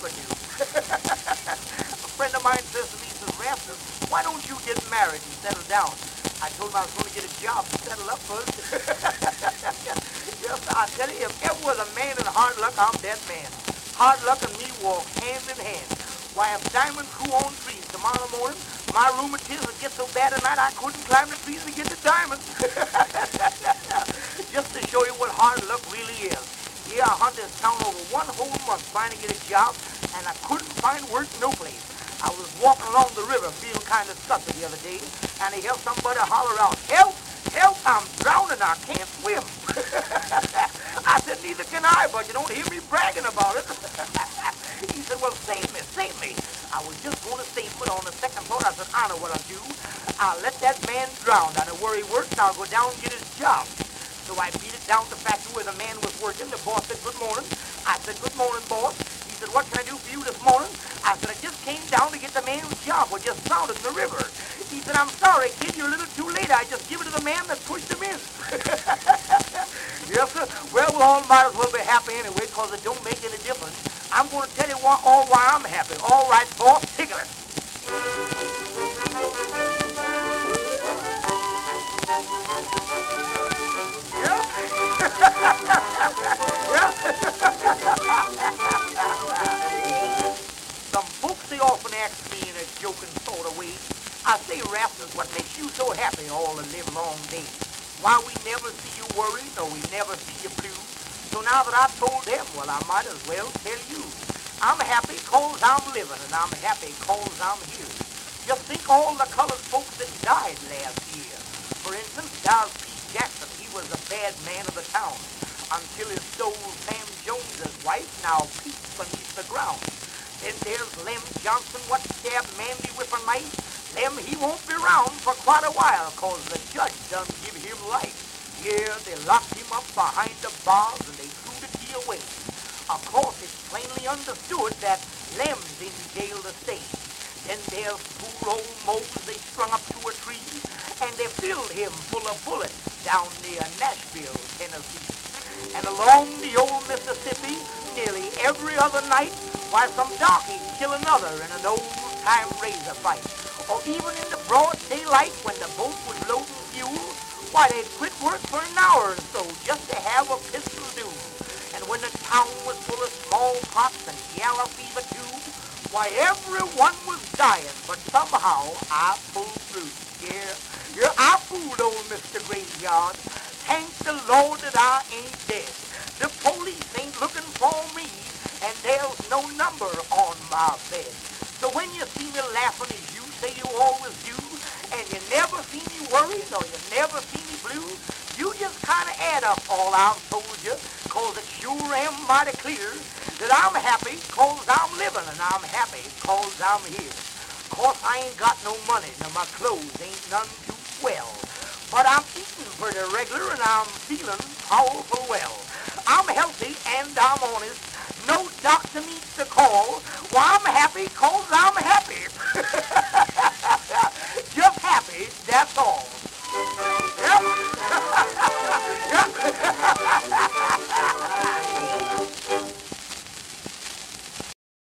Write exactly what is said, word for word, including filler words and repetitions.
Avenue. A friend of mine says to me, he says, Rastus, why don't you get married and settle down? I told him I was going to get a job and settle up first. Yes, I tell you, if ever was a man in hard luck, I'm that man. Hard luck and me walk hand in hand. Why, if diamonds grew on trees tomorrow morning, my rheumatism would get so bad at night I couldn't climb the trees to get the diamonds. Just to show you what hard luck really is. Yeah, I hunted this town over one whole month trying to get a job, and I couldn't find work no place. I was walking along the river feeling kind of sussy the other day, and I heard somebody holler out, help, help, I'm drowning, I can't swim. I said, neither can I, but you don't hear me bragging about it. He said, well, save me, save me. I was just going to save him, but on the second thought, I said, I know what I'll do. I'll let that man drown. I know where he works, and I'll go down and get his job. So I beat it down to the factory where the man was working. The boss said, good morning. I said, good morning, boss. He said, what can I do for you this morning? I said, I just came down to get the man's job. We just found it in the river. He said, I'm sorry, kid, you're a little too late. I just give it to the man that pushed him in. Yes, sir. Well, we all might as well be happy anyway, because it don't make any difference. I'm going to tell you why, all why I'm happy. All right, boss, tickle it. Yeah? Yeah? Some folks, they often ask me in a joking sort of way, I say, Rastus, what makes you so happy all the live long day? Why, we never see you worried, or we never see you blue. So now that I've told them, well, I might as well tell you. I'm happy cause I'm living, and I'm happy cause I'm here. Just think all the colored folks that died last year. For instance, darky Jackson, he was a bad man of the town, until he stole Sam Jones's wife, now peeks beneath the ground. Then there's Lem Johnson, what stabbed Mandy with a knife. Lem, he won't be round for quite a while, cause the judge done give him life. Yeah, they locked him up behind the bars, and they threw the key away. Of course, it's plainly understood that Lem's in jail to stay. Then there's poor old Mose they strung up to a tree, and they filled him full of bullets down near Nashville, Tennessee. And along the old Mississippi, nearly every other night, why, some darky kill another in an old-time razor fight. Or even in the broad daylight when the boat was loading fuel, why, they'd quit work for an hour or so just to have a pistol duel. And when the town was full of smallpox and yellow fever too, why, everyone was dying, but somehow I pulled through. Yeah, yeah, I fooled old Mister Graveyard. Thank the Lord that I ain't dead. The police ain't looking for me, and there's no number on my bed. So when you see me laughing as you say you always do, and you never see me worried or you never see me blue, you just kind of add up all I've told you, cause it sure am mighty clear that I'm happy cause I'm living, and I'm happy cause I'm here. Course I ain't got no money, and my clothes ain't none too swell, but I'm eating pretty regular and I'm feeling powerful well. I'm healthy and I'm honest, no doctor needs to call